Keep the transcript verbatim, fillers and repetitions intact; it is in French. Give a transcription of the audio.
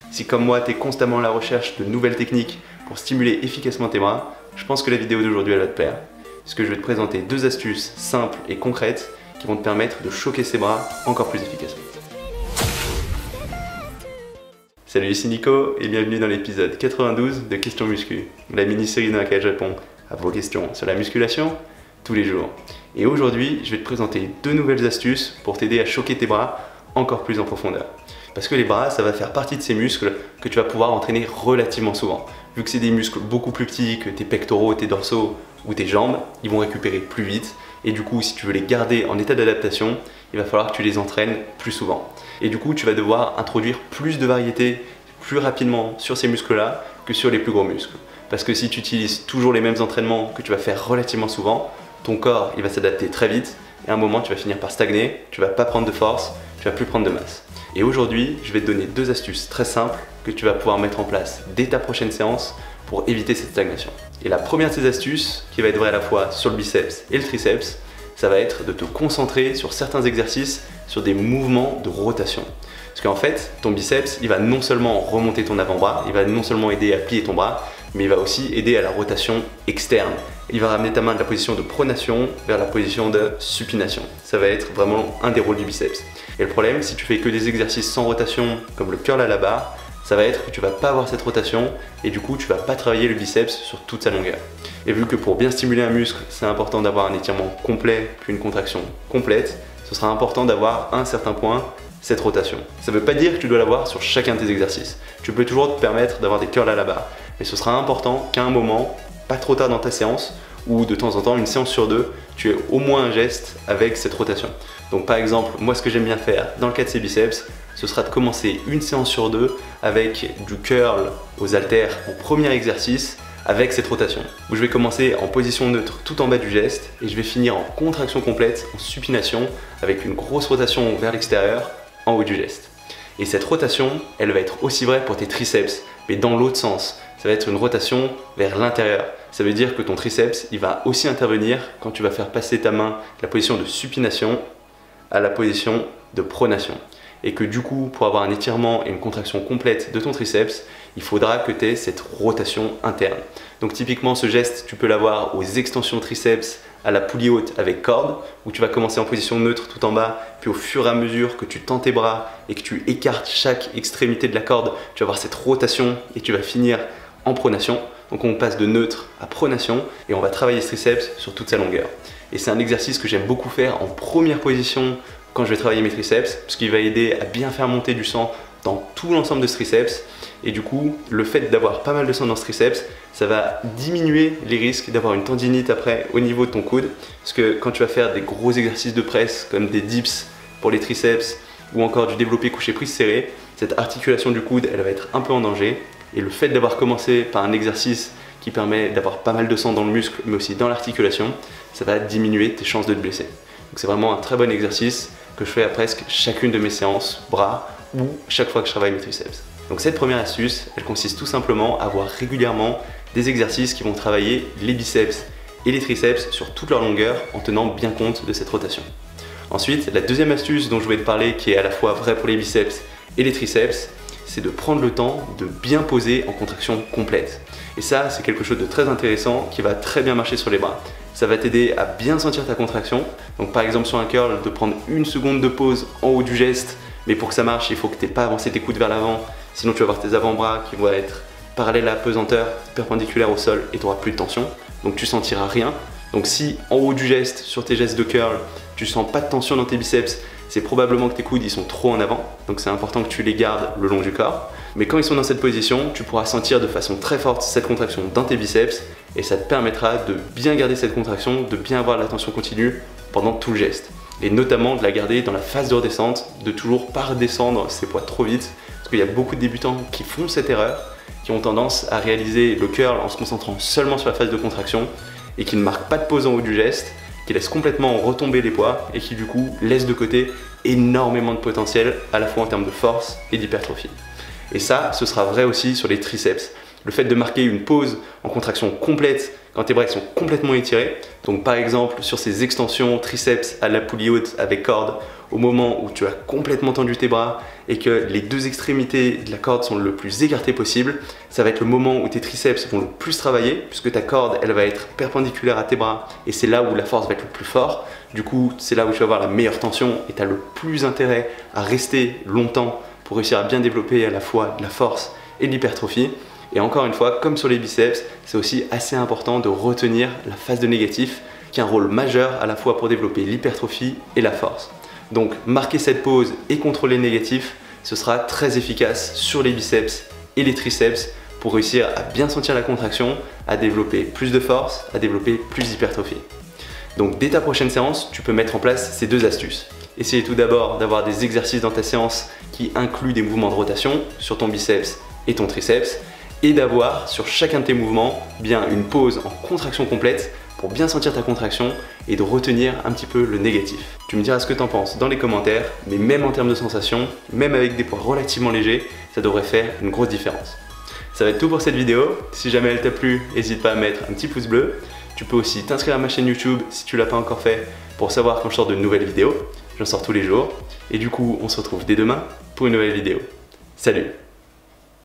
Si comme moi, tu es constamment à la recherche de nouvelles techniques pour stimuler efficacement tes bras, je pense que la vidéo d'aujourd'hui elle va te plaire. Parce que je vais te présenter deux astuces simples et concrètes qui vont te permettre de choquer ces bras encore plus efficacement. Salut, ici Nico et bienvenue dans l'épisode quatre-vingt-douze de Questions Muscu, la mini-série dans laquelle je réponds à vos questions sur la musculation tous les jours. Et aujourd'hui, je vais te présenter deux nouvelles astuces pour t'aider à choquer tes bras encore plus en profondeur. Parce que les bras, ça va faire partie de ces muscles que tu vas pouvoir entraîner relativement souvent. Vu que c'est des muscles beaucoup plus petits que tes pectoraux, tes dorsaux ou tes jambes, ils vont récupérer plus vite. Et du coup, si tu veux les garder en état d'adaptation, il va falloir que tu les entraînes plus souvent. Et du coup, tu vas devoir introduire plus de variété plus rapidement sur ces muscles-là que sur les plus gros muscles. Parce que si tu utilises toujours les mêmes entraînements que tu vas faire relativement souvent, ton corps il va s'adapter très vite et à un moment tu vas finir par stagner, tu vas pas prendre de force, tu vas plus prendre de masse. Et aujourd'hui, je vais te donner deux astuces très simples que tu vas pouvoir mettre en place dès ta prochaine séance pour éviter cette stagnation. Et la première de ces astuces, qui va être vraie à la fois sur le biceps et le triceps, ça va être de te concentrer sur certains exercices, sur des mouvements de rotation. Parce qu'en fait, ton biceps, il va non seulement remonter ton avant-bras, il va non seulement aider à plier ton bras, mais il va aussi aider à la rotation externe. Il va ramener ta main de la position de pronation vers la position de supination. Ça va être vraiment un des rôles du biceps. Et le problème, si tu fais que des exercices sans rotation, comme le curl à la barre, ça va être que tu vas pas avoir cette rotation et du coup, tu vas pas travailler le biceps sur toute sa longueur. Et vu que pour bien stimuler un muscle, c'est important d'avoir un étirement complet puis une contraction complète, ce sera important d'avoir à un certain point cette rotation. Ça ne veut pas dire que tu dois l'avoir sur chacun de tes exercices. Tu peux toujours te permettre d'avoir des curls à la barre. Mais ce sera important qu'à un moment, pas trop tard dans ta séance, ou de temps en temps, une séance sur deux, tu aies au moins un geste avec cette rotation. Donc par exemple, moi ce que j'aime bien faire dans le cas de ces biceps, ce sera de commencer une séance sur deux avec du curl aux haltères en premier exercice avec cette rotation. Où je vais commencer en position neutre tout en bas du geste et je vais finir en contraction complète, en supination, avec une grosse rotation vers l'extérieur en haut du geste. Et cette rotation, elle va être aussi vraie pour tes triceps, mais dans l'autre sens. Ça va être une rotation vers l'intérieur. Ça veut dire que ton triceps, il va aussi intervenir quand tu vas faire passer ta main de la position de supination à la position de pronation. Et que du coup, pour avoir un étirement et une contraction complète de ton triceps, il faudra que tu aies cette rotation interne. Donc typiquement, ce geste, tu peux l'avoir aux extensions triceps à la poulie haute avec corde, où tu vas commencer en position neutre tout en bas, puis au fur et à mesure que tu tends tes bras et que tu écartes chaque extrémité de la corde, tu vas avoir cette rotation et tu vas finir en pronation. Donc on passe de neutre à pronation et on va travailler ce triceps sur toute sa longueur. Et c'est un exercice que j'aime beaucoup faire en première position quand je vais travailler mes triceps, parce qu'il va aider à bien faire monter du sang dans tout l'ensemble de ce triceps. Et du coup, le fait d'avoir pas mal de sang dans ce triceps, ça va diminuer les risques d'avoir une tendinite après au niveau de ton coude. Parce que quand tu vas faire des gros exercices de presse, comme des dips pour les triceps, ou encore du développé couché prise serré, cette articulation du coude, elle va être un peu en danger. Et le fait d'avoir commencé par un exercice qui permet d'avoir pas mal de sang dans le muscle, mais aussi dans l'articulation, ça va diminuer tes chances de te blesser. Donc c'est vraiment un très bon exercice que je fais à presque chacune de mes séances, bras, ou chaque fois que je travaille mes triceps. Donc cette première astuce, elle consiste tout simplement à avoir régulièrement des exercices qui vont travailler les biceps et les triceps sur toute leur longueur en tenant bien compte de cette rotation. Ensuite, la deuxième astuce dont je vais te parler, qui est à la fois vraie pour les biceps et les triceps, c'est de prendre le temps de bien poser en contraction complète. Et ça, c'est quelque chose de très intéressant qui va très bien marcher sur les bras. Ça va t'aider à bien sentir ta contraction. Donc par exemple sur un curl, de prendre une seconde de pause en haut du geste, mais pour que ça marche, il faut que tu n'aies pas avancé tes coudes vers l'avant, sinon tu vas avoir tes avant-bras qui vont être parallèles à la pesanteur, perpendiculaires au sol et tu n'auras plus de tension. Donc tu sentiras rien. Donc si en haut du geste, sur tes gestes de curl, tu sens pas de tension dans tes biceps, c'est probablement que tes coudes ils sont trop en avant, donc c'est important que tu les gardes le long du corps. Mais quand ils sont dans cette position, tu pourras sentir de façon très forte cette contraction dans tes biceps et ça te permettra de bien garder cette contraction, de bien avoir la tension continue pendant tout le geste. Et notamment de la garder dans la phase de redescente, de toujours pas redescendre ses poids trop vite, parce qu'il y a beaucoup de débutants qui font cette erreur, qui ont tendance à réaliser le curl en se concentrant seulement sur la phase de contraction et qui ne marquent pas de pause en haut du geste, qui laisse complètement retomber les poids et qui du coup laisse de côté énormément de potentiel à la fois en termes de force et d'hypertrophie. Et ça, ce sera vrai aussi sur les triceps. le fait de marquer une pause en contraction complète quand tes bras sont complètement étirés. Donc par exemple sur ces extensions triceps à la poulie haute avec corde, au moment où tu as complètement tendu tes bras et que les deux extrémités de la corde sont le plus écartées possible, ça va être le moment où tes triceps vont le plus travailler puisque ta corde elle va être perpendiculaire à tes bras et c'est là où la force va être le plus fort. Du coup c'est là où tu vas avoir la meilleure tension et tu as le plus intérêt à rester longtemps pour réussir à bien développer à la fois de la force et de l'hypertrophie. Et encore une fois, comme sur les biceps, c'est aussi assez important de retenir la phase de négatif qui a un rôle majeur à la fois pour développer l'hypertrophie et la force. Donc marquer cette pause et contrôler le négatif, ce sera très efficace sur les biceps et les triceps pour réussir à bien sentir la contraction, à développer plus de force, à développer plus d'hypertrophie. Donc dès ta prochaine séance, tu peux mettre en place ces deux astuces. Essayez tout d'abord d'avoir des exercices dans ta séance qui incluent des mouvements de rotation sur ton biceps et ton triceps et d'avoir sur chacun de tes mouvements bien une pause en contraction complète pour bien sentir ta contraction et de retenir un petit peu le négatif. Tu me diras ce que tu en penses dans les commentaires, mais même en termes de sensations, même avec des poids relativement légers, ça devrait faire une grosse différence. Ça va être tout pour cette vidéo. Si jamais elle t'a plu, n'hésite pas à mettre un petit pouce bleu. Tu peux aussi t'inscrire à ma chaîne YouTube si tu l'as pas encore fait pour savoir quand je sors de nouvelles vidéos. J'en sors tous les jours. Et du coup, on se retrouve dès demain pour une nouvelle vidéo. Salut!